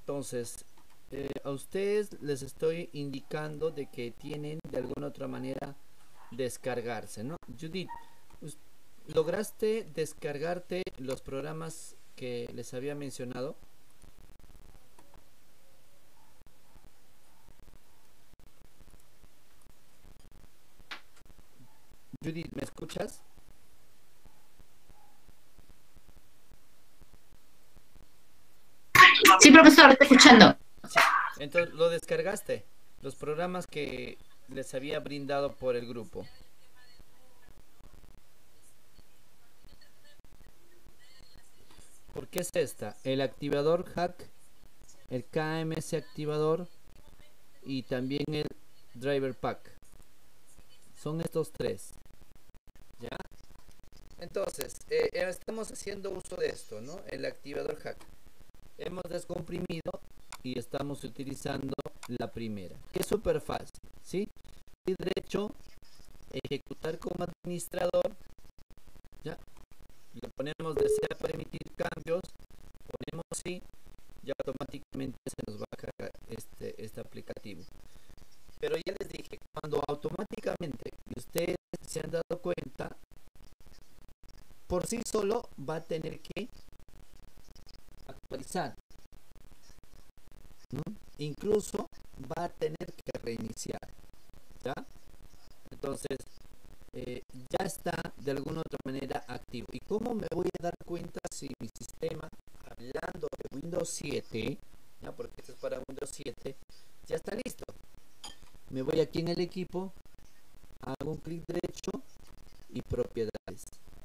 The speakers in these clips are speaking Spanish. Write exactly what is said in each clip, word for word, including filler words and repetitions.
Entonces, eh, a ustedes les estoy indicando de que tienen de alguna otra manera descargarse, ¿no? Judith, ¿lograste descargarte los programas que les había mencionado? Judith, ¿me escuchas? Sí, profesor, estoy escuchando. Sí. Entonces, ¿lo descargaste? Los programas que les había brindado por el grupo. ¿Por qué es esta? El activador hack, el K M S activador y también el driver pack. Son estos tres. ¿Ya? Entonces, eh, estamos haciendo uso de esto, ¿no? El activador hack. Hemos descomprimido y estamos utilizando la primera, que es súper fácil, ¿sí? Y derecho, ejecutar como administrador, ¿ya? Le ponemos desea permitir cambios, ponemos sí, y automáticamente se nos va a cargar este, este aplicativo. Pero ya les dije, cuando automáticamente ustedes se han dado cuenta, por sí solo va a tener que actualizar, ¿no? Incluso va a tener que reiniciar, ¿ya? Entonces, eh, ya está de alguna otra manera activo. ¿Y cómo me voy a dar cuenta si mi sistema, hablando de Windows siete, ¿ya? Porque esto es para Windows siete, ya está listo? Me voy aquí en el equipo, hago un clic derecho y propiedades.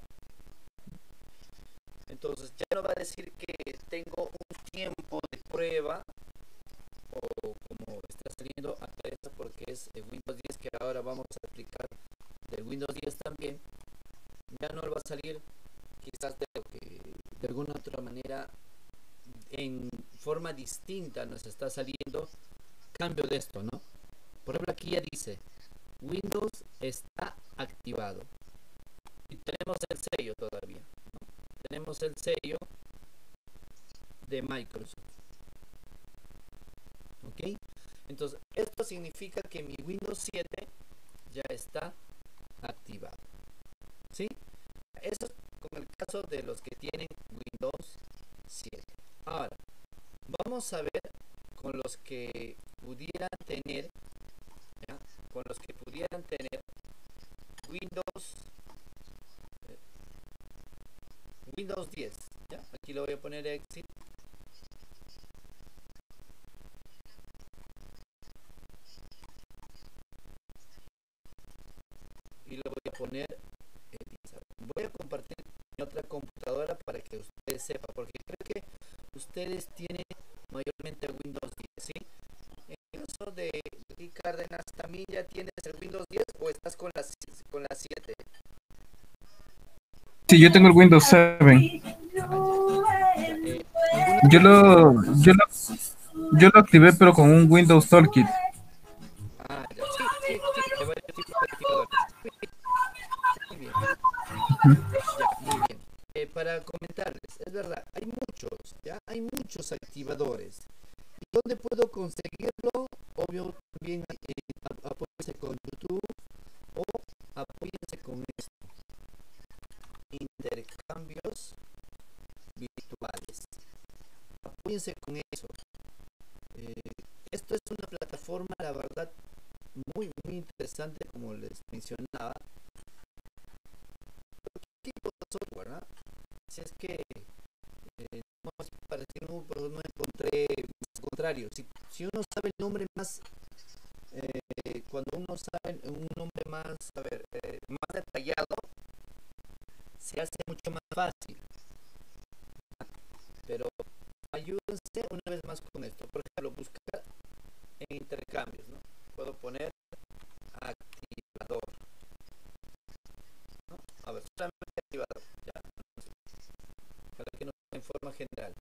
Entonces ya no va a decir que tengo un tiempo de prueba o como está saliendo acá porque es el Windows diez, que ahora vamos a explicar del Windows diez también. Ya no va a salir quizás de lo que de alguna otra manera en forma distinta nos está saliendo cambio de esto, ¿no? Por ejemplo, aquí ya dice Windows está activado y tenemos el sello todavía, ¿no? Tenemos el sello de Microsoft, ¿ok? Entonces esto significa que mi Windows siete ya está activado, ¿sí? Eso es como el caso de los que tienen Windows siete. Ahora, vamos a ver con los que pudieran tener, ¿ya? Con los que pudieran tener Windows eh, Windows diez, ¿ya? Aquí le voy a poner exit y le voy a poner Elizabeth. Voy a compartir mi otra computadora para que ustedes sepan, porque creo que ustedes tienen mayormente Windows diez, ¿sí? En el caso de Ricky Cárdenas, ¿también ya tienes el Windows diez o estás con la, con la siete? Sí, yo tengo el Windows siete. Ah, ya. Ya, eh, ¿alguna Yo lo, actualización? yo lo, yo lo activé, pero con un Windows Toolkit. Ah, ya. Sí, sí, sí. Hay varios tipos de activadores. Muy bien. Muy bien. Ya, muy bien. Eh, para comentarles, es verdad, hay muchos, ya, hay muchos activadores. ¿Y dónde puedo conseguirlo? Obvio, también eh, apóyense con YouTube o apóyense con esto, intercambios virtuales. Apóyense con eso. Eh, esto es una plataforma, la verdad, muy, muy interesante, como les mencionaba. ¿Qué tipo de software, ¿no? Si es que eh, no, para decir no, pero no encontré, al contrario, si, si uno sabe el nombre más, eh, cuando uno sabe un nombre más, a ver, eh, más detallado, se hace mucho más fácil. Pero ayúdense una vez más con esto. Por ejemplo, buscar en intercambios, ¿no? Puedo poner activador, ¿no? A ver, solamente activador, ya, no sé, para que no en forma general.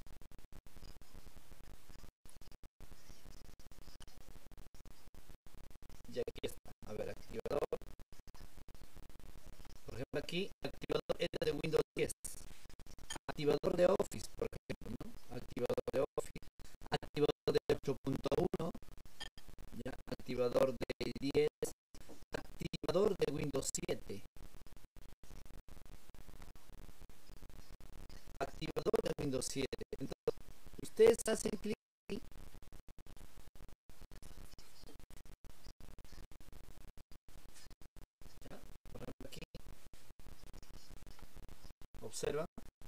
Y aquí está, a ver, activador. Por ejemplo, aquí, activador es de Windows diez. Activador de Office, por ejemplo, ¿no? Activador de Office. ocho punto uno, ya, activador de diez, activador de Windows siete, activador de Windows siete. Entonces, ustedes hacen clic aquí, ya, por ejemplo aquí, observan,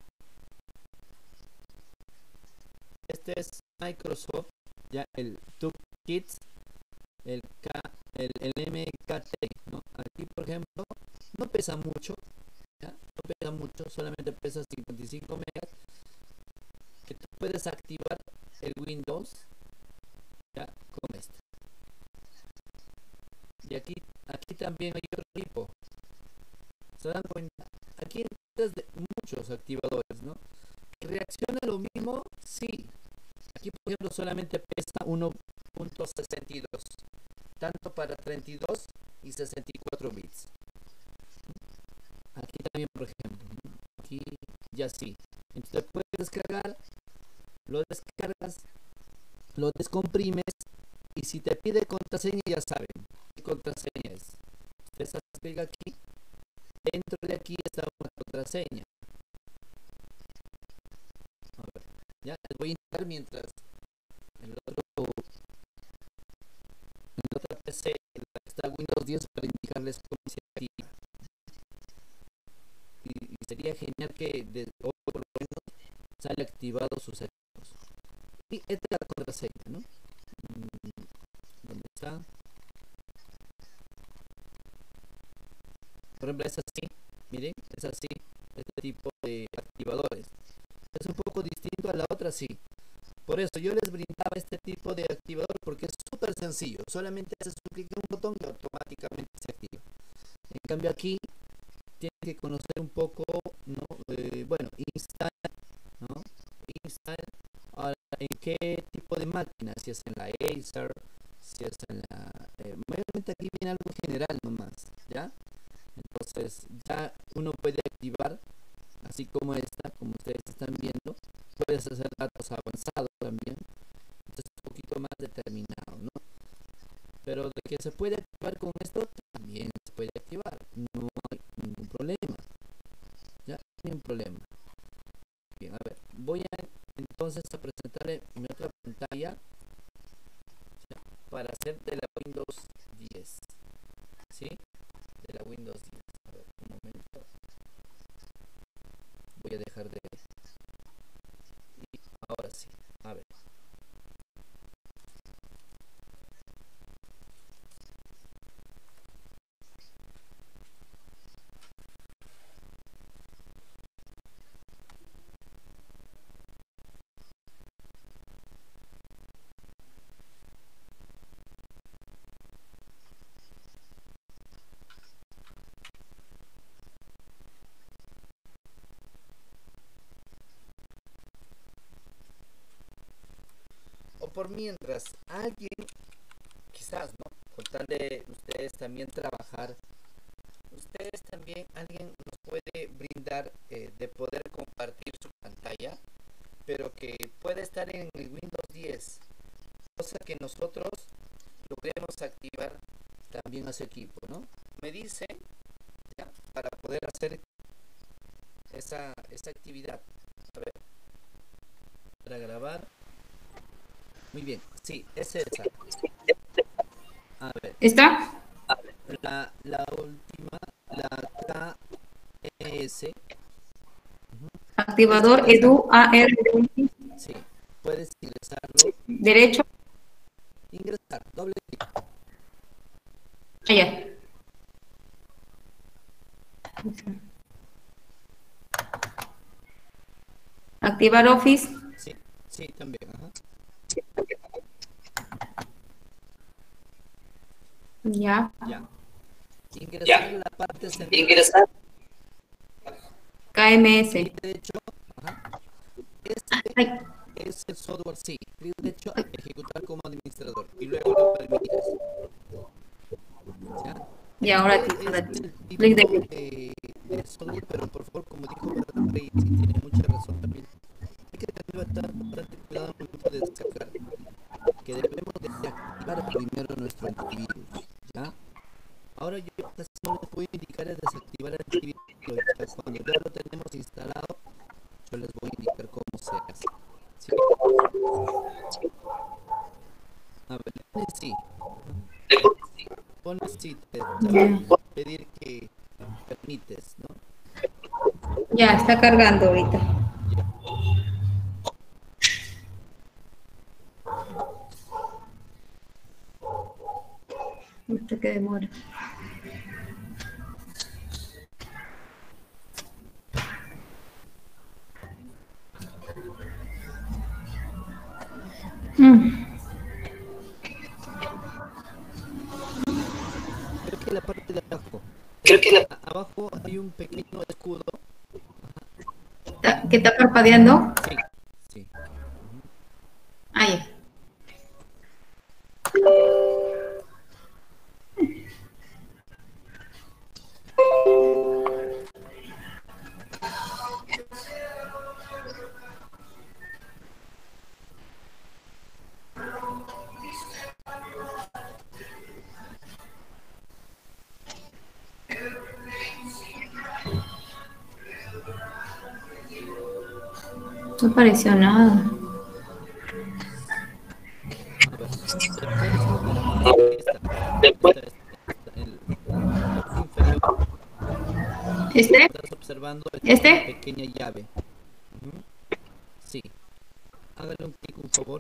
este es Microsoft, ya, el Toolkit, el K, el, el M K T, ¿no? Aquí, por ejemplo, no pesa mucho, ¿ya? No pesa mucho, solamente pesa cincuenta y cinco megas, que tú puedes activar el Windows, ya, con este. Y aquí, aquí también hay otro tipo, se dan cuenta, aquí hay de muchos activadores, ¿no? ¿Reacciona lo mismo? Sí. Aquí, por ejemplo, solamente pesa uno punto sesenta y dos, tanto para treinta y dos y sesenta y cuatro bits. Aquí también, por ejemplo, aquí ya sí. Entonces puedes descargar, lo descargas, lo descomprimes y si te pide contraseña, ya saben qué contraseña es. Ustedes hacen clic aquí, dentro de aquí está una contraseña. A ver, ya les voy a indicar mientras el otro, en la otra P C, en la que está Windows diez, para indicarles cómo se activa. Y, y sería genial que de hoy por lo menos sale activado sus servicios. Y esta es la contraseña, ¿no? ¿Dónde está? Por ejemplo, es así, miren, es así, este tipo de activadores. Es un poco distinto a la otra, sí. Por eso yo les brindaba este tipo de activador porque es súper sencillo. Solamente haces un clic en un botón y automáticamente se activa. En cambio aquí tienen que conocer un poco, ¿no? Eh, bueno, install, ¿no? Install, ahora, ¿en qué tipo de máquina? Si es en la Acer, si es en la... Eh, mayormente aquí viene algo general nomás, ¿ya? Entonces ya uno puede activar, así como esta, como ustedes están viendo, puedes hacer datos avanzados también, entonces un poquito más determinado, ¿no? Pero de que se puede activar con esto, también se puede activar, no hay ningún problema, ya, no hay ningún problema. Bien, a ver, voy a entonces a presentarle mi otra pantalla, ¿ya? Para hacer de la Windows diez, ¿sí? De la Windows diez. A ver, un momento. Voy a dejar de... Y ahora sí, a ver. O por mientras, alguien, quizás, ¿no? Con tal de ustedes también trabajar, ustedes también, alguien nos puede brindar eh, de poder compartir su pantalla, pero que puede estar en el Windows diez, cosa que nosotros logremos activar también a su equipo, ¿no? Me dice, ya, para poder hacer esa, esa actividad. A ver, para grabar. Muy bien, sí, es esa. A ver, ¿Está? la, la última, la K S. Activador Edu A R. Sí, puedes ingresarlo. Derecho. Ingresar, doble clic. Allá. Activar Office. Sí, sí, también. Ajá. Ya. Ya. Ingresar ya. La parte central. Ingresar. K M S. De hecho, ajá. Este Ay. es el software, sí. Clic derecho, ejecutar como administrador. Y luego lo permites. ¿Ya? Y ahora este aquí. es el tipo de, de software, pero por favor, como dijo Rey, si tiene mucha razón también, hay que tener bastante cuidado al momento de descargar. Que nuestro antivirus, ¿ya? Ahora yo casi no les voy a indicar el desactivar el antivirus. Cuando ya lo tenemos instalado, yo les voy a indicar cómo se hace. ¿Sí? A ver, pone sí. Pone sí, te, te pedir que permites, ¿no? Ya, está cargando ahorita. Ya. Ahorita que demora. Mm. Creo que la parte de abajo. Creo que la... A- abajo hay un pequeño escudo. ¿Está- ¿Que está parpadeando? Sí, sí. Ahí. No apareció nada. A ver, te puedes mover a esta. Esta, esta, esta, el, la parte inferior. ¿Este? Estás observando esta ¿Este? pequeña llave. Ujú. Sí. Hágale un clic, por favor.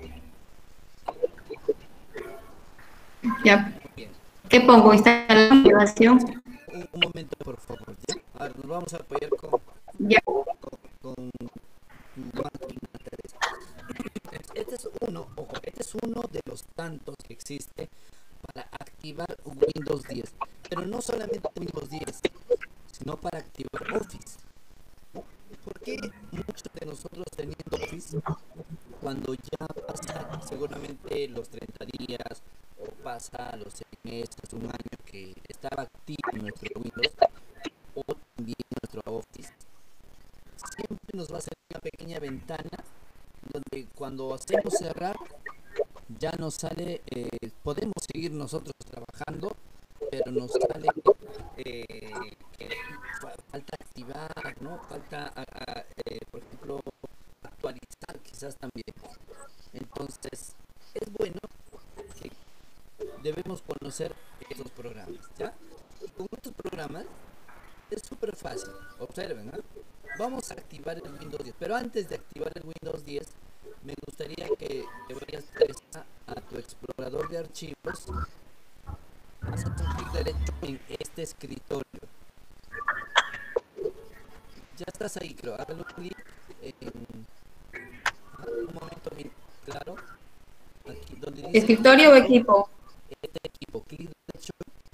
Ya. Muy bien. ¿Qué pongo? Instalar la aplicación. Un, un momento, por favor. ¿Ya? A ver, nos vamos a apoyar con, Ya. con, con tu máquina, Teresa. Este es uno, ojo, este es uno de los tantos que existe para activar Windows diez. Pero no solamente Windows diez, sino para activar Office. ¿Por qué muchos de nosotros teniendo Office, cuando ya pasa seguramente los treinta días o pasa los seis meses, un año que estaba activo nuestro Windows o también nuestro Office, siempre nos va a salir una pequeña ventana donde cuando hacemos cerrar ya nos sale, eh, podemos seguir nosotros trabajando, pero nos sale eh, que fa- falta activar, ¿no? Falta, a- a- eh, por ejemplo, actualizar quizás también. Entonces, es bueno que debemos conocer estos programas, ¿ya? Y con estos programas es súper fácil. Observen, ¿ah? Vamos a activar el Windows diez. Pero antes de activar el Windows diez, me gustaría que te vayas Teresa, a tu explorador de archivos. Haces un clic derecho en este escritorio. Ya estás ahí, creo. Hágale un clic en... ah, un momento bien claro. Aquí donde dice ¿Escritorio o equipo? este equipo. Clic derecho.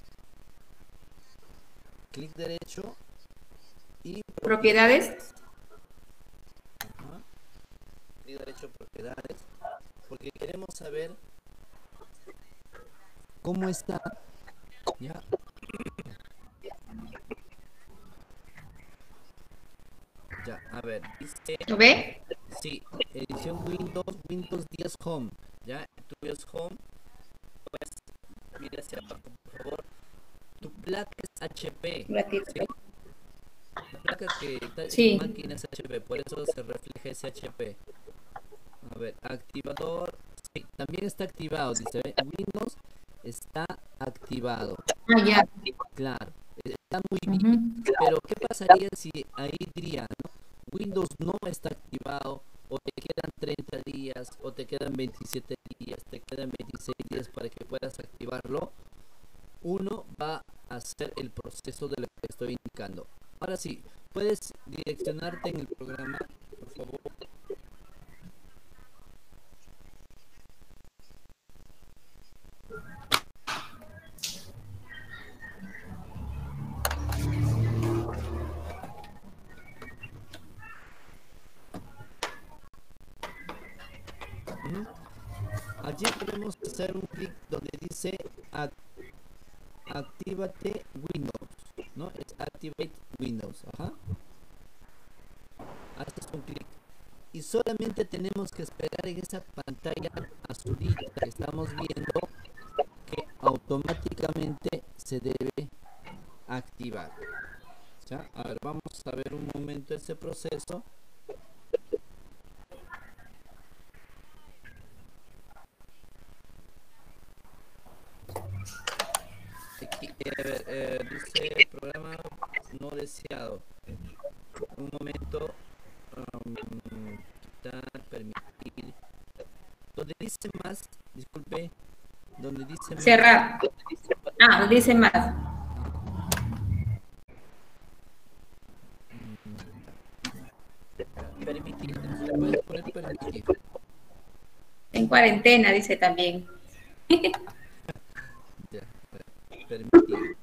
Clic derecho. Y ¿Propiedades? Ajá. Clic derecho, propiedades. Porque queremos saber cómo está. Ya. Ya, a ver, dice, ¿Lo ve? sí, edición Windows, Windows diez Home. Ya, tu Windows Home, pues, mira hacia abajo, por favor. Tu placa es H P, Un ratito. ¿sí? La placa que está en Sí. tu máquina es H P, por eso se refleja ese H P. A ver, activador, sí, también está activado, dice, ¿ve? Windows está activado, Ah, ya. claro, está muy bien. Ujú. Pero, ¿qué pasaría si ahí diría, ¿no? Windows no está activado, o te quedan treinta días, o te quedan veintisiete días, te quedan veintiséis días para que puedas activarlo? Uno va a hacer el proceso de lo que estoy indicando. Ahora sí, puedes direccionarte en el programa, por favor. Ujú. Allí podemos hacer un clic donde dice Ac- Actívate Windows, ¿no? Es Activate Windows, ajá. Haces un clic y solamente tenemos que esperar en esa pantalla azulita que estamos viendo que momento ese proceso, aquí, eh, a ver, eh, dice programa no deseado. Un momento, um, quitar, permitir. Donde dice más, disculpe, donde dice más. Cerrar. Ah, dice más. Permitir, le puedes poner permitir. En cuarentena, dice también. Ya, permitir.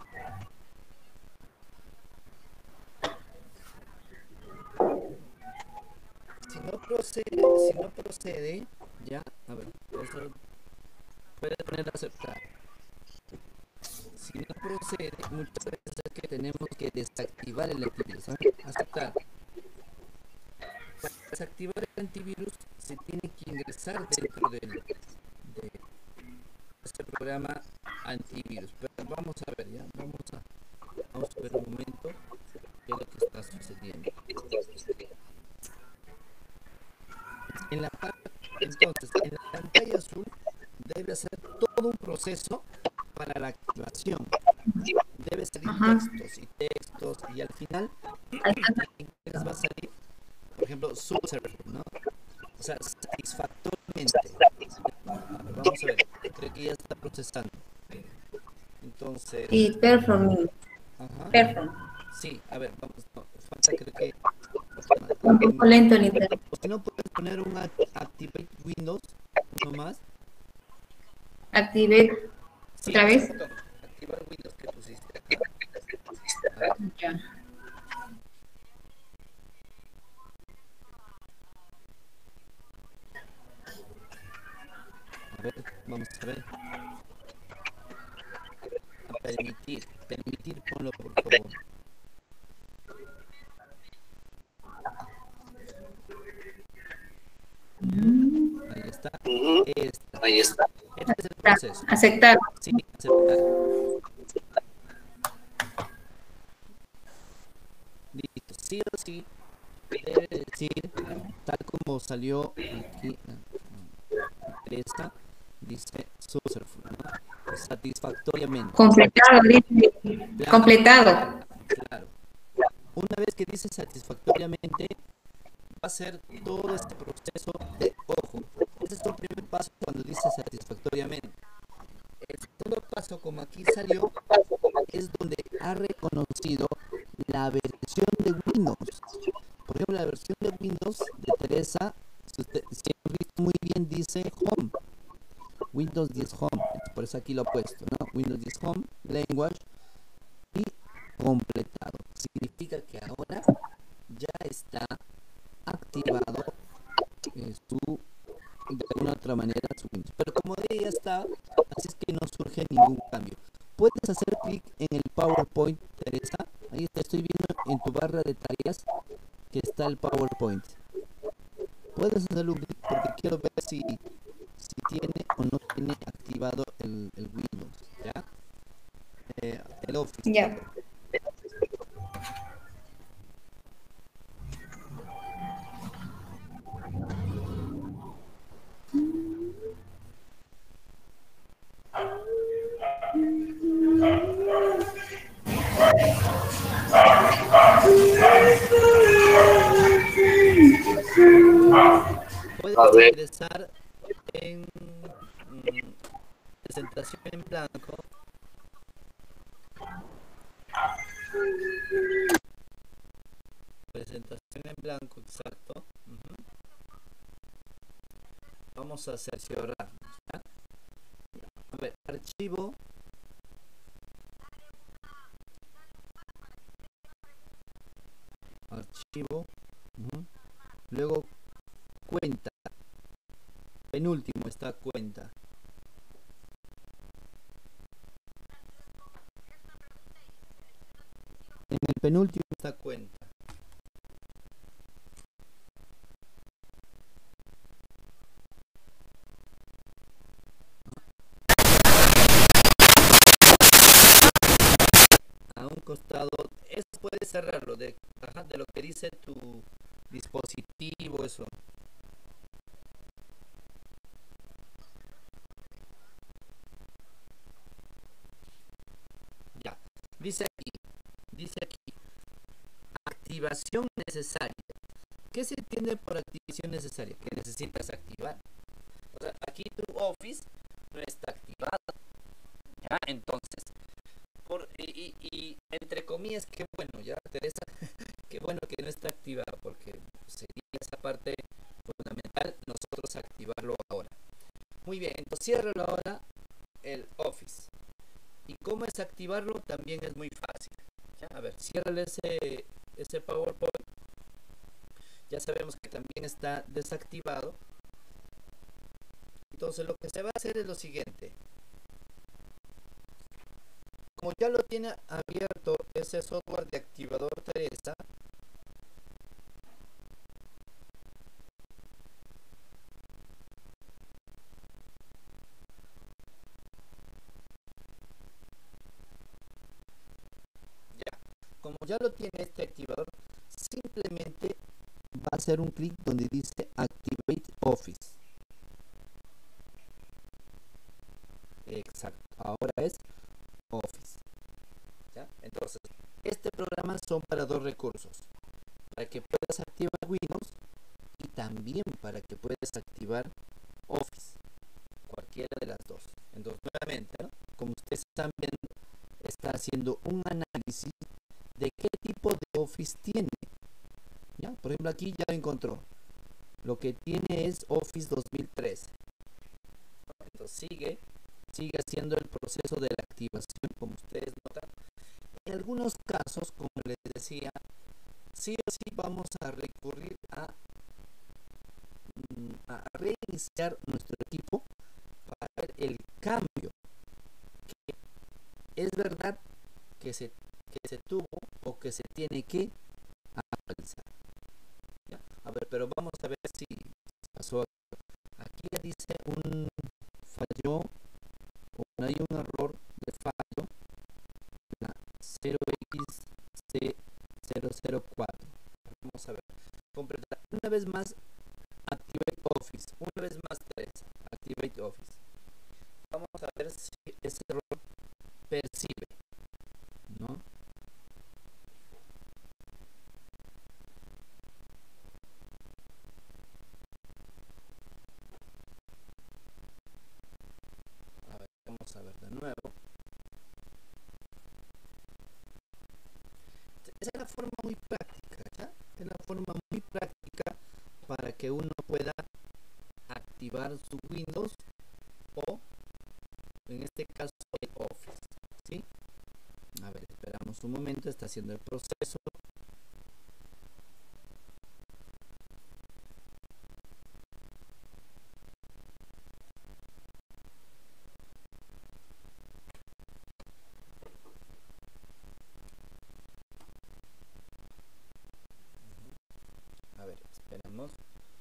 Si no procede, si no procede, ya, a ver, eso puede poner aceptar. Si no procede, muchas veces es que tenemos que desactivar el antivirus, ¿sabes? Aceptar. Para desactivar el antivirus se tiene que ingresar dentro del, de este programa antivirus. Pero vamos a ver, ya, vamos a, vamos a ver un momento qué es lo que está sucediendo. En la, entonces, en la pantalla azul debe hacer todo un proceso para la activación. Debe salir Ajá. textos y textos y al final les va a salir, por ejemplo, successful, ¿no? O sea, satisfactoriamente. A ver, vamos a ver, creo que ya está procesando. Entonces, Y performing. ajá. Perform. Sí, a ver, vamos, no, falta creo que Un poco lento el internet. si no puedes poner un Activate Windows, uno más. Active. Sí, ¿Otra vez? exacto. Activar Windows que pusiste acá. A ver, Ya. a ver, vamos a ver. A permitir, permitir, ponlo por favor. Ahí está. Esta. Ahí está. Este es el proceso. Aceptar. Sí, aceptar. Listo. Sí o sí debe decir, tal como salió aquí, esta dice successful, ¿no? Satisfactoriamente. Completado, dice. Claro. Completado. Claro. Una vez que dice satisfactoriamente, va a ser todo este proceso de ojo. Ese es el primer paso cuando dice satisfactoriamente. El segundo paso, como aquí salió, es donde ha reconocido la versión de Windows. Por ejemplo, la versión de Windows de Teresa, si, usted, si han visto muy bien, dice Home. Windows diez Home. Por eso aquí lo he puesto, ¿no? Windows diez Home, Language y completado. Significa que ahora ya está activado eh, su, de alguna otra manera su Windows. Pero como de ya está, así es que no surge ningún cambio. Puedes hacer clic en el PowerPoint, Teresa. Ahí te estoy viendo en tu barra de tareas que está el PowerPoint. Puedes hacerlo un clic porque quiero ver si, si tiene o no tiene activado el, el Windows, ¿ya? Eh, el Office. Ya. Puedes ingresar en mm, presentación en blanco. Presentación en blanco, exacto. Uh-huh. Vamos a cerciorarnos, ¿ya? A ver, archivo. Archivo. Uh-huh. Luego cuenta. Penúltimo está cuenta. En el penúltimo está cuenta. A un costado, eso puede cerrarlo de, de lo que dice tu dispositivo, eso. Ya, dice aquí, dice aquí, activación necesaria. ¿Qué se entiende por activación necesaria? Que necesitas activar. O sea, aquí tu Office no está activado. ¿Ya? Entonces, por, y, y, y entre comillas, qué bueno, ya, Teresa, qué bueno que no está activado, porque sería esa parte fundamental nosotros activarlo ahora. Muy bien, entonces ciérralo ahora el Office. ¿Y cómo es activarlo? También es muy fácil. ¿Ya? A ver, ciérrale ese, ese PowerPoint. Ya sabemos que también está desactivado. Entonces lo que se va a hacer es lo siguiente. Como ya lo tiene abierto ese software de activador Teresa, ya, como ya lo tiene este activador, simplemente va a hacer un clic donde dice Activate Office. Exacto, ahora es Office. ¿Ya? Entonces, este programa son para dos recursos: para que puedas activar Windows y también para que puedas activar Office, cualquiera de las dos. Entonces, nuevamente, ¿no? Como ustedes están viendo, está haciendo un análisis de qué tipo de Office tiene. ¿Ya? Por ejemplo, aquí ya lo encontró. Lo que tiene es Office dos mil trece. Entonces sigue, sigue haciendo el proceso de la activación, como ustedes notan. En algunos casos, como les decía, sí o sí vamos a recurrir a, a reiniciar nuestro equipo para ver el cambio que es verdad que se, que se tuvo o que se tiene que actualizar. ¿Ya? A ver, pero vamos a ver si pasó. Aquí ya dice un fallo, o hay un error de fallo, la cero x c cero cero cuatro. Vamos a ver, completar una vez más Activate Office, una vez más tres, Activate Office. Vamos a ver si ese error percibe, ¿no? A ver, vamos a ver de nuevo. Esa es la forma muy práctica, ¿ya? Es la forma muy práctica para que uno pueda activar su Windows o, en este caso, el Office, ¿sí? A ver, esperamos un momento, está haciendo el proceso. A ver, esperamos.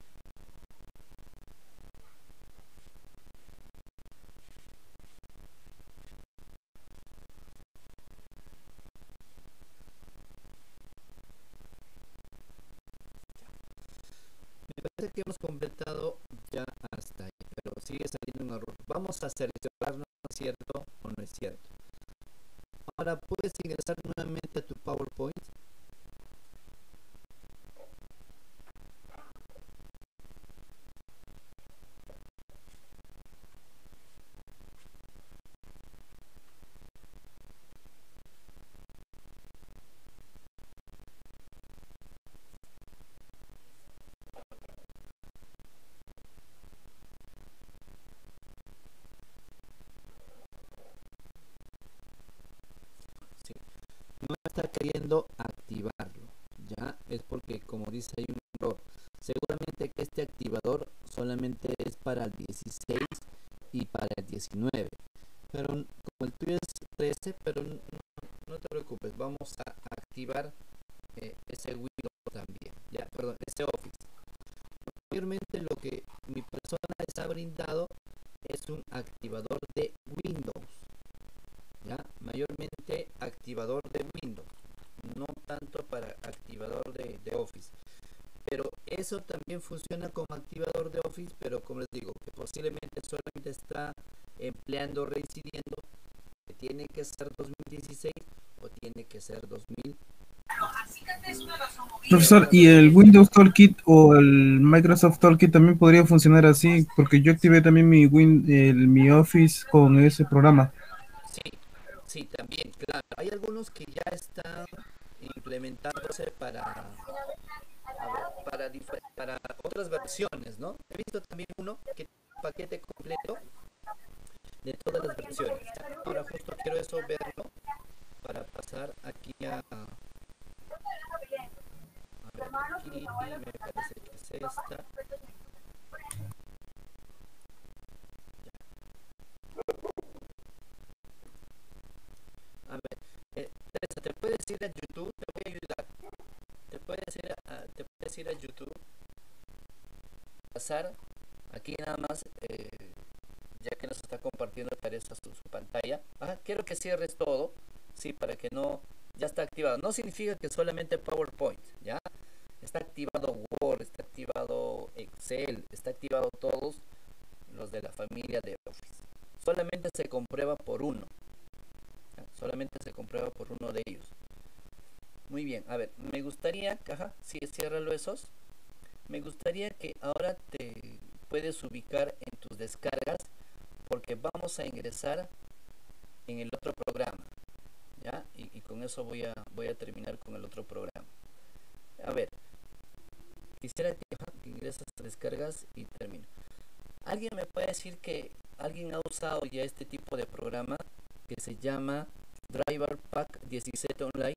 Me parece que hemos completado ya hasta ahí, pero sigue saliendo un error. Vamos a seleccionar no es cierto o no es cierto. Ahora puedes ingresar nuevamente a tu PowerPoint. Sí. No está queriendo activarlo. Ya es porque, como dice, hay un error. Seguramente que este activador solamente es para el dieciséis y para el diecinueve. Pero como el tuyo es trece, pero no, no te preocupes, vamos a activar eh, ese Windows también. Ya, perdón, ese Office. Mayormente lo que mi persona les ha brindado es un activador de Windows. ¿Ya? Mayormente activador de Windows, no tanto para activador de, de Office. también funciona como activador de Office, pero como les digo, que posiblemente solamente está empleando, reincidiendo, que tiene que ser dos mil dieciséis o tiene que ser dos mil. Profesor, ¿y el Windows Toolkit o el Microsoft Toolkit también podría funcionar así? Porque yo activé también mi, Win, el, mi Office con ese programa. Sí, sí, también, claro. Hay algunos que ya están implementándose para, a ver, para, para otras versiones, ¿no? He visto también uno que tiene un paquete completo de todas las versiones. Ahora justo quiero eso verlo para pasar aquí a... A ver, aquí me parece que es esta. A ver, eh, Teresa, ¿te puedes ir a YouTube? Te voy a ayudar. Te puedes ir a, te puedes ir a YouTube. Pasar aquí nada más, eh, ya que nos está compartiendo Teresa su, su pantalla. Ah, quiero que cierres todo, sí, para que no, ya está activado. No significa que solamente PowerPoint, ya. Está activado Word, está activado Excel, está activado todos los de la familia de Office. Solamente se comprueba por uno. ¿Ya? Solamente se comprueba por uno de ellos. Muy bien, a ver, me gustaría, ajá, sí, ciérralo esos. Me gustaría que ahora te puedes ubicar en tus descargas porque vamos a ingresar en el otro programa, ¿ya? Y, y con eso voy a, voy a terminar con el otro programa. A ver, quisiera que, ajá, que ingreses a descargas y termino. ¿Alguien me puede decir que alguien ha usado ya este tipo de programa que se llama Driver Pack diecisiete Online?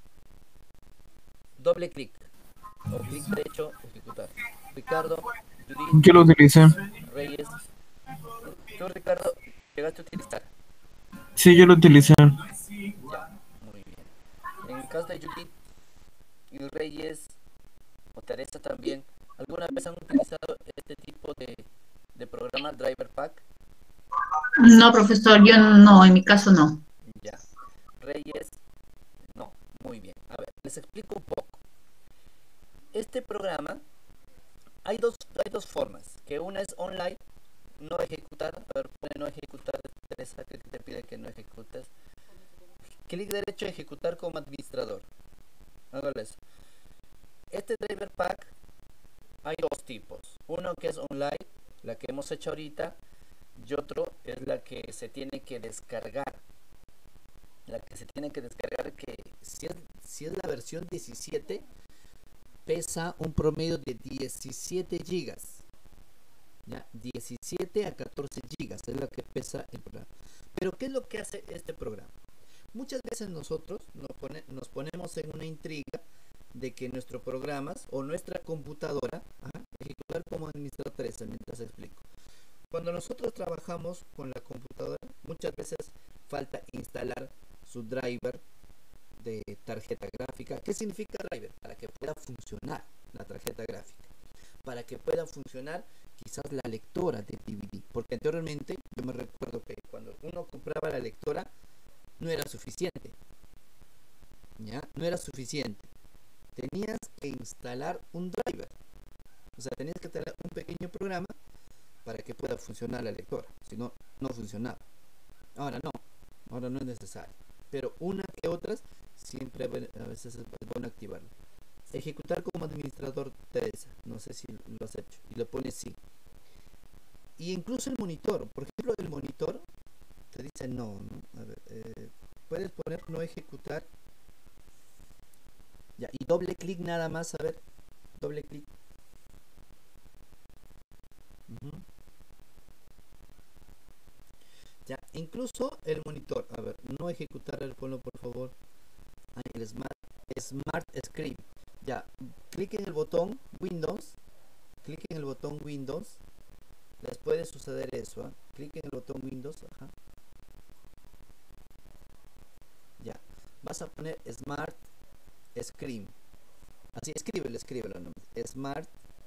Doble clic o clic derecho, ejecutar. Ricardo, Judith, Yo lo utilicé. Reyes. Tú, Ricardo, llegaste a utilizar. Sí, yo lo utilicé. Ya, muy bien. En el caso de Judith y Reyes, o Teresa también, ¿alguna vez han utilizado este tipo de, de programa Driver Pack? No, profesor, yo no, en mi caso no. Ya. Reyes, no. Muy bien. A ver, les explico un poco. Este programa, hay dos, hay dos formas. Que una es online, no ejecutar. A ver, puede no ejecutar, Teresa, que te pide que no ejecutes. Clic derecho, ejecutar como administrador. Hágalo eso. Este Driver Pack hay dos tipos. Uno que es online, la que hemos hecho ahorita, y otro es la que se tiene que descargar. La que se tiene que descargar, que si es, si es la versión diecisiete, pesa un promedio de diecisiete gigas. ¿Ya? diecisiete a catorce gigas es lo que pesa el programa. Pero ¿qué es lo que hace este programa? Muchas veces nosotros nos, pone, nos ponemos en una intriga de que nuestros programas o nuestra computadora, ajá, ejecutar como administrador Teresa, mientras explico. Cuando nosotros trabajamos con la computadora, muchas veces falta instalar su driver de tarjeta gráfica. ¿Qué significa driver? Para que pueda funcionar la tarjeta gráfica. Para que pueda funcionar quizás la lectora de D V D. Porque anteriormente yo me recuerdo que cuando uno compraba la lectora no era suficiente. ¿Ya? No era suficiente. Tenías que instalar un driver. O sea, tenías que instalar un pequeño programa para que pueda funcionar la lectora. Si no, no funcionaba. Ahora no. Ahora no es necesario. Pero una que otras, siempre a veces es bueno activarlo. Ejecutar como administrador Teresa. No sé si lo has hecho. Y le pones sí. Y incluso el monitor. Por ejemplo, el monitor te dice no. ¿no? A ver, eh, puedes poner no ejecutar. Ya, y doble clic nada más, a ver, doble clic. Uh-huh. Ya, incluso el monitor, a ver, no ejecutar el ponlo por favor. Ahí, el Smart, Smart Screen. Ya, clic en el botón Windows, clic en el botón Windows. Les puede suceder eso, ¿eh? Clic en el botón Windows, ajá. Ya, vas a poner Smart Screen. Así, escríbelo, escríbelo nomás. Smart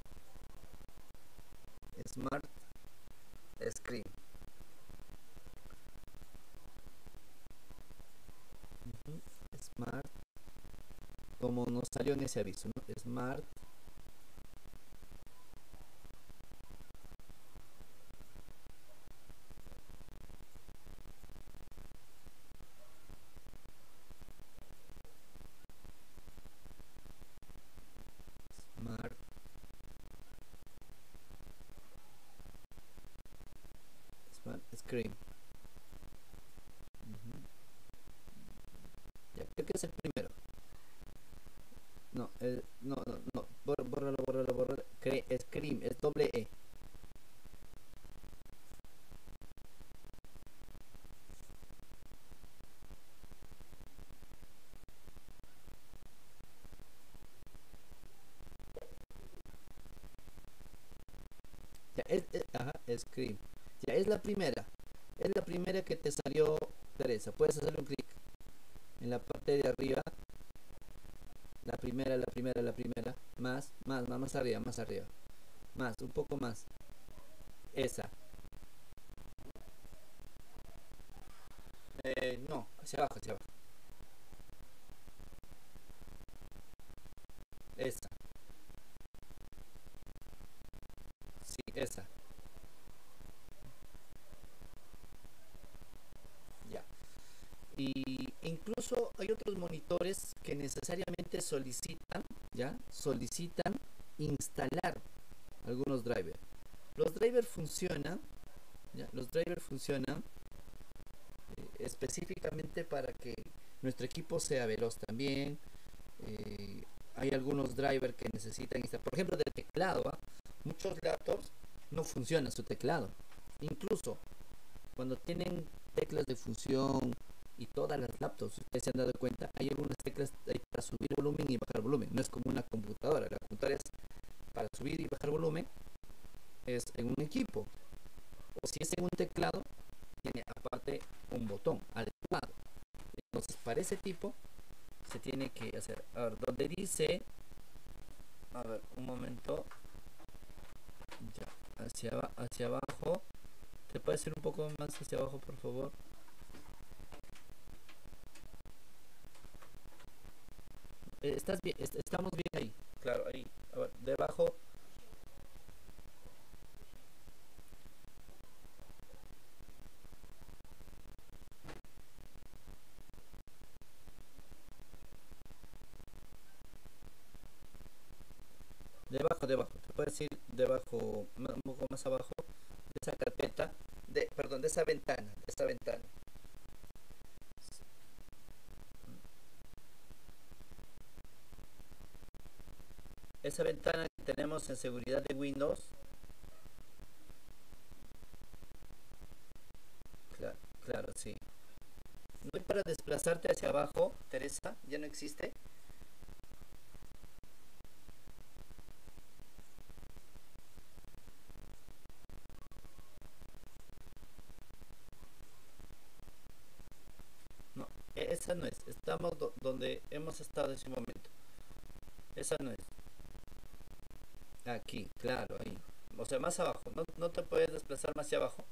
Smart Screen. Uh-huh. Smart, como nos salió en ese aviso, ¿no? Smart ¿vale? Scream. Uh-huh. Ya, creo que es el primero. No, el, no, no, no, bórralo, bórralo, bórralo. Scream, es doble E. Ya, es, es, ajá, Scream. Ya, es la primera. Es la primera que te salió, Teresa. Puedes hacerle un clic en la parte de arriba. La primera, la primera, la primera. Más, más, más, más arriba, más arriba. Más, un poco más. Esa. Eh, no, hacia abajo, hacia abajo. Esa. Sí, esa. Ya. Y incluso hay otros monitores que necesariamente solicitan, ya, solicitan instalar algunos drivers. Los drivers funcionan, ya, los drivers funcionan eh, específicamente para que nuestro equipo sea veloz también. Eh, hay algunos drivers que necesitan instalar, por ejemplo, del teclado. ¿eh? Muchos laptops no funciona su teclado. Incluso cuando tienen teclas de función y todas las laptops, ustedes se han dado cuenta, hay algunas teclas para subir volumen y bajar volumen. No es como una computadora. La computadora es para subir y bajar volumen, es en un equipo. O si es en un teclado, tiene aparte un botón adecuado. Entonces, para ese tipo, se tiene que hacer. A ver, donde dice, a ver, un momento, ya, hacia, hacia abajo. ¿Te puedes ir un poco más hacia abajo, por favor? Eh, estás bien, est estamos bien ahí. Claro, ahí. A ver, debajo. Debajo, debajo. Te puedes ir debajo, un poco más abajo de esa carpeta, de, perdón, de esa ventana, de esa ventana. Esa ventana que tenemos en seguridad de Windows. Claro, claro, sí. No hay para desplazarte hacia abajo, Teresa, ya no existe. No, esa no es. Estamos do donde hemos estado en ese momento. Esa no es. Aquí, claro, ahí. O sea, más abajo. No, no te puedes desplazar más hacia abajo.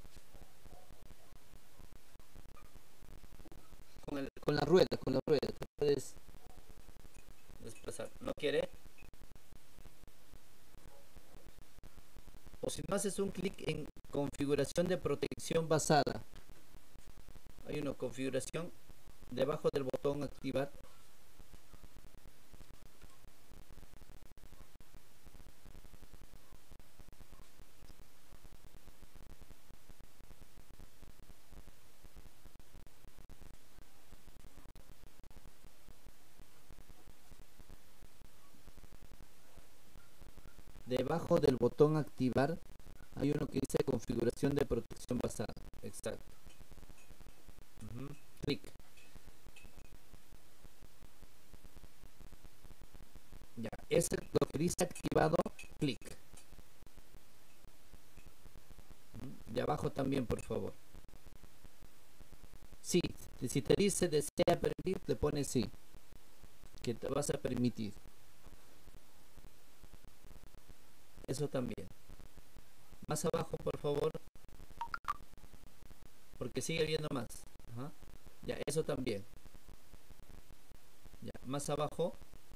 Con, el, con la rueda, con la rueda. Te puedes desplazar. ¿No quiere? O si no haces un clic en configuración de protección basada. Hay una configuración debajo del botón activar. Debajo del botón activar hay uno que dice configuración de protección basada. Exacto. Uh-huh. Clic. Ya, ese lo que dice activado, clic. Uh-huh. Y abajo también, por favor. Sí, si te dice desea permitir, le pones sí. Que te vas a permitir. Eso también. Más abajo, por favor. Porque sigue viendo más. Ajá. Ya, eso también. Ya, más abajo.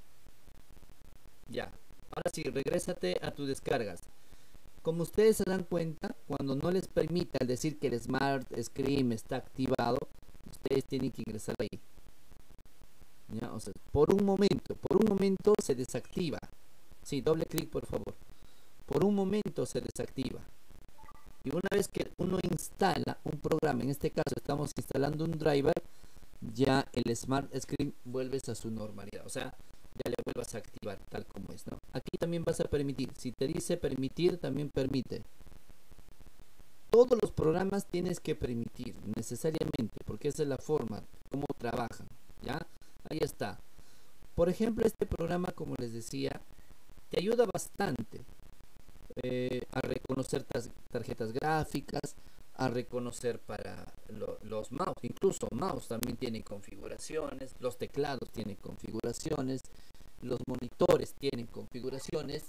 Ya. Ahora sí, regrésate a tus descargas. Como ustedes se dan cuenta, cuando no les permita decir que el Smart Scream está activado, ustedes tienen que ingresar ahí. Ya, o sea, por un momento, por un momento se desactiva. Sí, doble clic, por favor. Por un momento se desactiva. Y una vez que uno instala un programa, en este caso estamos instalando un driver, ya el Smart Screen vuelves a su normalidad, o sea, ya le vuelvas a activar tal como es, ¿no? Aquí también vas a permitir, si te dice permitir, también permite. Todos los programas tienes que permitir necesariamente, porque esa es la forma como trabajan, ¿ya? Ahí está. Por ejemplo, este programa, como les decía, te ayuda bastante eh, a reconocer tarjetas gráficas, a reconocer para lo, los mouse, incluso mouse también tiene configuraciones, los teclados tienen configuraciones, los monitores tienen configuraciones,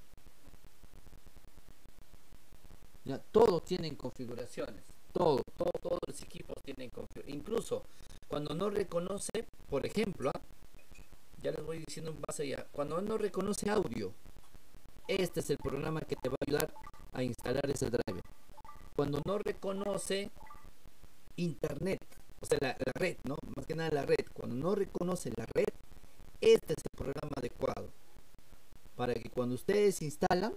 ya todos tienen configuraciones, todo, todo, todos los equipos tienen configuraciones, incluso cuando no reconoce, por ejemplo, ¿eh? ya les voy diciendo más allá, cuando no reconoce audio, este es el programa que te va a ayudar a instalar ese driver. Cuando no reconoce internet, o sea, la, la red, ¿no? Más que nada la red. Cuando no reconoce la red, este es el programa adecuado. Para que cuando ustedes instalan,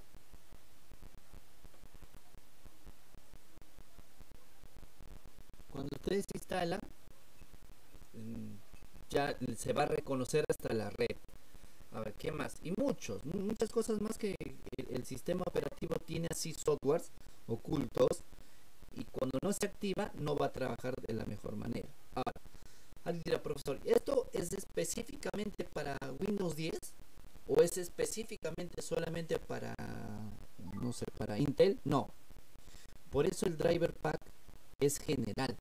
cuando ustedes instalan, ya se va a reconocer hasta la red. A ver, ¿qué más? Y muchos, muchas cosas más que el, el sistema operativo tiene así softwares ocultos, y cuando no se activa no va a trabajar de la mejor manera. Ahora, alguien dirá, profesor, ¿esto es específicamente para Windows diez o es específicamente solamente para, no sé, para Intel? No. Por eso el driver pack es general.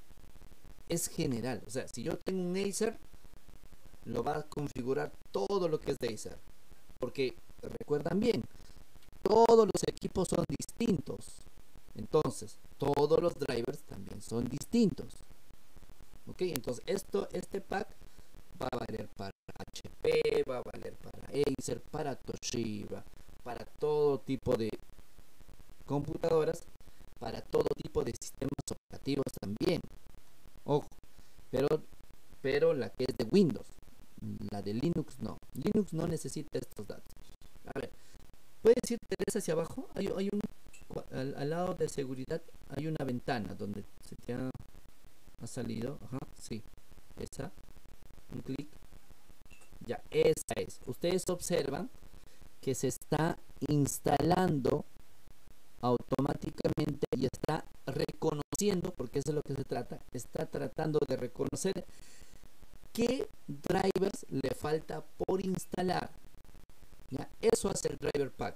Es general. O sea, si yo tengo un Acer, lo va a configurar todo lo que es de Acer. Porque, recuerdan bien, todos los equipos son distintos. Entonces, todos los drivers también son distintos. Ok, entonces esto, este pack va a valer para H P, va a valer para Acer, para Toshiba, para todo tipo de computadoras, para todo tipo de sistemas operativos también. Ojo, pero, pero la que es de Windows, la de Linux no. Linux no necesita estos datos. A ver, ¿puedes ir Teresa hacia abajo? Hay, hay un Al, al lado de seguridad hay una ventana donde se te ha, ha salido, ajá, sí, esa, un clic, ya, esa es. Ustedes observan que se está instalando automáticamente y está reconociendo, porque eso es lo que se trata, está tratando de reconocer qué drivers le falta por instalar. Ya, eso hace el driver pack.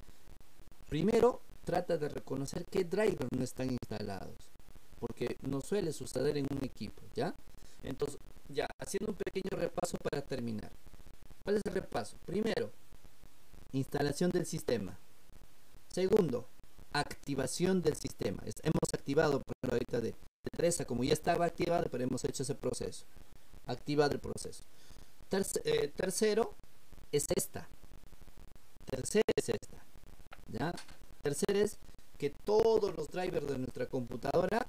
Primero trata de reconocer qué drivers no están instalados, porque no suele suceder en un equipo, ¿ya? Entonces, ya, haciendo un pequeño repaso para terminar. ¿Cuál es el repaso? Primero, instalación del sistema. Segundo, activación del sistema. Es, hemos activado, por ejemplo, ahorita de, de Teresa, como ya estaba activado, pero hemos hecho ese proceso. Activado el proceso. Terce, eh, tercero, es esta. Tercera es esta, ¿ya? Tercero es que todos los drivers de nuestra computadora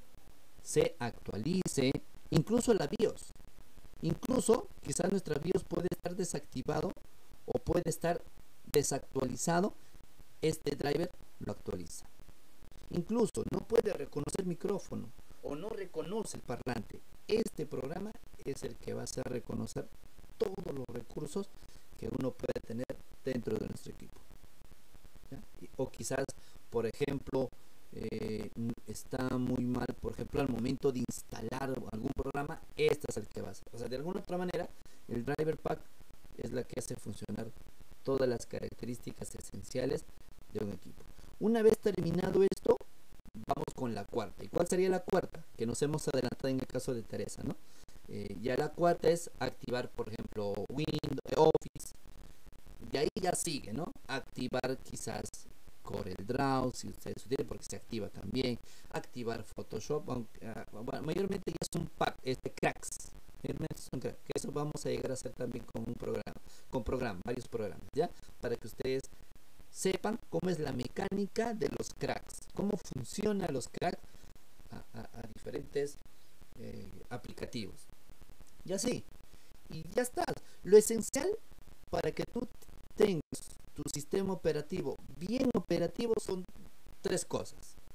se actualice, incluso la BIOS. Incluso quizás nuestra BIOS puede estar desactivado o puede estar desactualizado. Este driver lo actualiza. Incluso no puede reconocer micrófono o no reconoce el parlante. Este programa es el que va a hacer reconocer todos los recursos que uno puede tener dentro de nuestro equipo. ¿Ya? O quizás, por ejemplo, eh, está muy mal, por ejemplo, al momento de instalar algún programa, este es el que va a hacer. O sea, de alguna otra manera, el driver pack es la que hace funcionar todas las características esenciales de un equipo. Una vez terminado esto, vamos con la cuarta. ¿Y cuál sería la cuarta? Que nos hemos adelantado en el caso de Teresa, ¿no? Eh, ya la cuarta es activar, por ejemplo, Windows, Office. De ahí ya sigue, ¿no? Activar quizás CorelDRAW, si ustedes quieren, porque se activa también. Activar Photoshop, aunque, uh, bueno, mayormente ya es un pack, este cracks. Mayormente es un crack, que eso vamos a llegar a hacer también con un programa, con programa, varios programas, ¿ya? Para que ustedes sepan cómo es la mecánica de los cracks, cómo funcionan los cracks a, a, a diferentes eh, aplicativos. Y así, y ya está. Lo esencial para que tú tengas tu sistema operativo bien operativo son tres cosas.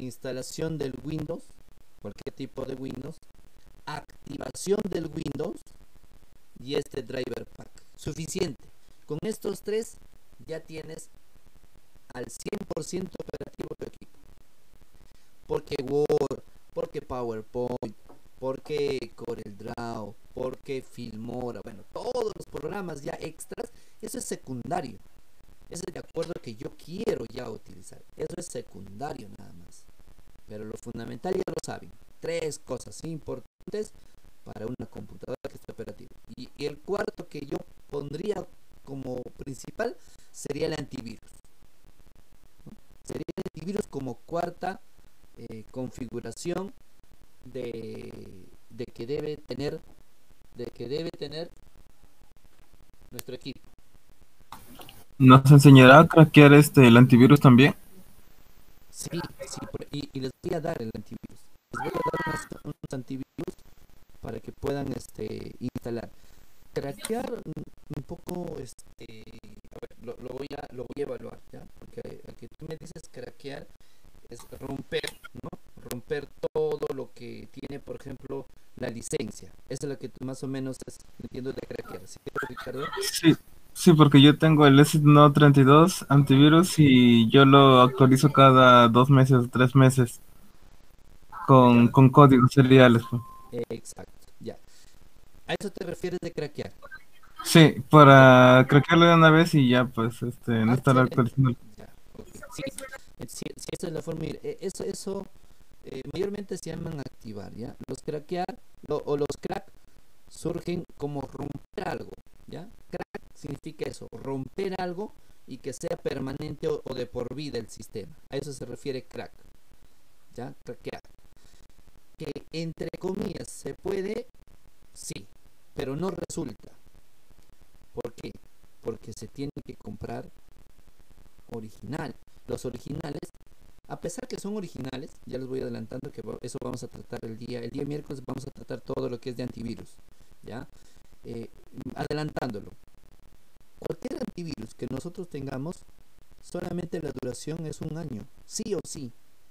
instalación del Windows, cualquier tipo de Windows, activación del Windows y este driver pack. Suficiente. Con estos tres ya tienes al cien por ciento operativo tu equipo. Porque Word, porque PowerPoint, porque CorelDRAW, porque Filmora, bueno, todos los programas ya extras, eso es secundario. Eso es de acuerdo que yo quiero ya utilizar. Eso es secundario nada más. Pero lo fundamental ya lo saben. Tres cosas importantes para una computadora que esté operativa. Y, y el cuarto que yo pondría como principal sería el antivirus. ¿No? Sería el antivirus como cuarta eh, configuración de, de que debe tener de que debe tener nuestro equipo. ¿Nos enseñará a craquear este el antivirus también? Sí, sí, y, y les voy a dar el antivirus. Les voy a dar unos, unos antivirus para que puedan este instalar. Craquear un, un poco, este, a ver, lo, lo voy a lo voy a evaluar, ¿ya? Porque al que tú me dices craquear es romper, ¿no? Romper todo lo que tiene, por ejemplo, la licencia. Esa es la que tú más o menos estás entiendo de craquear, ¿sí, Ricardo? Sí, sí, porque yo tengo el S N O treinta y dos antivirus y yo lo actualizo cada dos meses, tres meses con, con códigos seriales, pues. Exacto, ya. ¿A eso te refieres de craquear? Sí, para craquearlo de una vez y ya, pues, este, no Ah, estar excelente. actualizando. Ya, okay. Sí, sí, sí, esa es la forma. Mire, eso, eso eh, mayormente se llaman activar, ¿ya? Los craquear lo, o los crack surgen como romper algo, ¿ya? Crack significa eso, romper algo y que sea permanente o, o de por vida el sistema. A eso se refiere crack, ¿ya? Craquear. Que entre comillas se puede, sí, pero no resulta. ¿Por qué? Porque se tiene que comprar original. Los originales, a pesar que son originales, ya les voy adelantando que eso vamos a tratar el día, el día miércoles vamos a tratar todo lo que es de antivirus, ¿ya? Eh, adelantándolo. Cualquier antivirus que nosotros tengamos, solamente la duración es un año, sí o sí,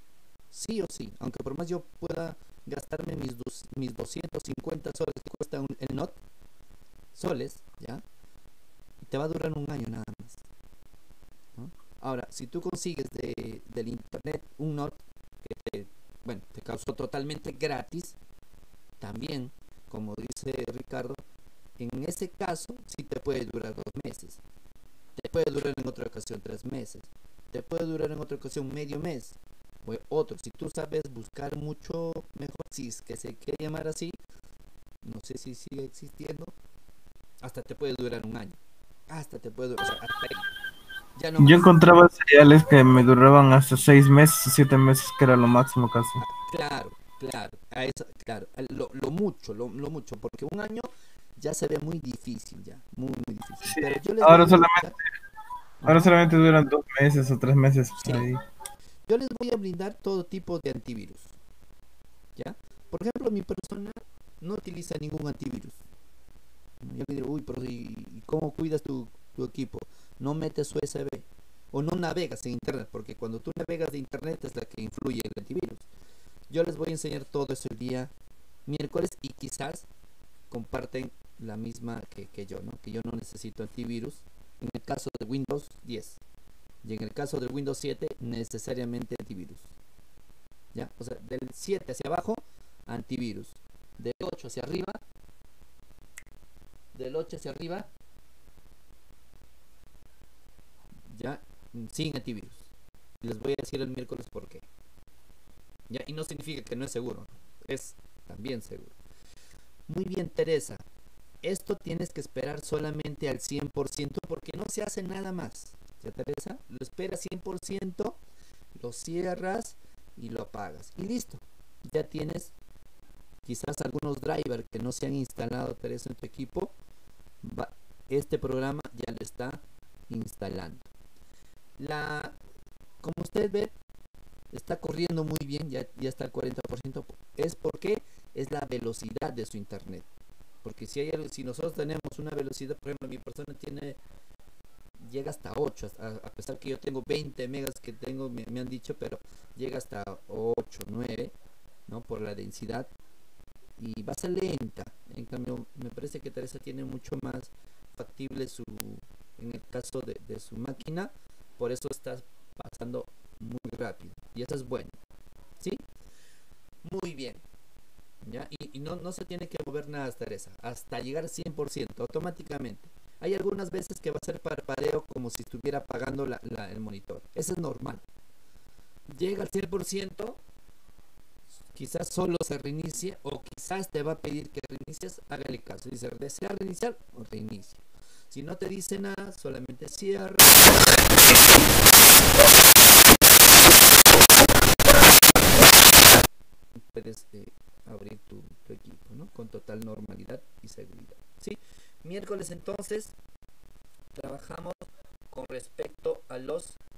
sí o sí, aunque por más yo pueda gastarme mis, dos, mis doscientos cincuenta soles que cuesta un, el N O T, soles, ¿ya? Te va a durar un año nada más, ¿no? Ahora, si tú consigues de, del internet un N O T que te, bueno, te causó totalmente gratis, también, como dice Ricardo, en ese caso sí te puede durar dos meses, te puede durar en otra ocasión tres meses, te puede durar en otra ocasión medio mes, o otro. Si tú sabes buscar mucho mejor, si es que se quiere llamar así, no sé si sigue existiendo, hasta te puede durar un año. Hasta te puedo, o sea, hasta ahí. Ya no Yo más. encontraba cereales que me duraban hasta seis meses o siete meses, que era lo máximo casi. Ah, claro, claro, a eso, claro, lo, lo mucho, lo, lo mucho, porque un año ya se ve muy difícil, ya, muy, muy difícil. Sí, Pero yo les voy ahora a solamente, brindar, ahora ajá, solamente duran dos meses o tres meses sí, ahí. yo les voy a brindar todo tipo de antivirus, ¿ya? Por ejemplo, mi persona no utiliza ningún antivirus. Yo le digo, uy, pero ¿y cómo cuidas tu, tu equipo? No metes U S B o no navegas en internet, porque cuando tú navegas de internet es la que influye el antivirus. Yo les voy a enseñar todo eso el día miércoles y quizás comparten la misma que, que yo, ¿no? Que yo no necesito antivirus en el caso de Windows diez y en el caso de Windows siete necesariamente antivirus, ¿ya? O sea, del siete hacia abajo antivirus, del ocho hacia arriba del ocho hacia arriba ya sin antivirus. Les voy a decir el miércoles por qué. Ya, y no significa que no es seguro, es también seguro. Muy bien, Teresa. Esto tienes que esperar solamente al cien por ciento porque no se hace nada más. ¿Ya, Teresa? Lo esperas cien por ciento, lo cierras y lo apagas. Y listo. Ya tienes quizás algunos drivers que no se han instalado, Teresa, en tu equipo. Va, este programa ya lo está instalando. La, como usted ve, está corriendo muy bien, ya, ya está al cuarenta por ciento. Es porque es la velocidad de su internet. Porque si, hay, si nosotros tenemos una velocidad, por ejemplo, mi persona tiene llega hasta ocho, a, a pesar que yo tengo veinte megas que tengo, me, me han dicho, pero llega hasta ocho, nueve, ¿no? Por la densidad, y va a ser lenta. En cambio, me parece que Teresa tiene mucho más factible su, en el caso de, de su máquina, por eso está pasando muy rápido, y eso es bueno, ¿sí? Muy bien. ¿Ya? Y, y no, no se tiene que mover nada, Teresa, hasta llegar al cien por ciento automáticamente. Hay algunas veces que va a ser parpadeo como si estuviera apagando la, la, el monitor. Eso es normal. Llega al cien por ciento, quizás solo se reinicie, o quizás te va a pedir que reinicies. Hágale caso. Dice, ¿desea reiniciar? O reinicia. Si no te dice nada, solamente cierra. Puedes eh, abrir tu, tu equipo, ¿no? Con total normalidad y seguridad, ¿sí? Miércoles entonces trabajamos con respecto a los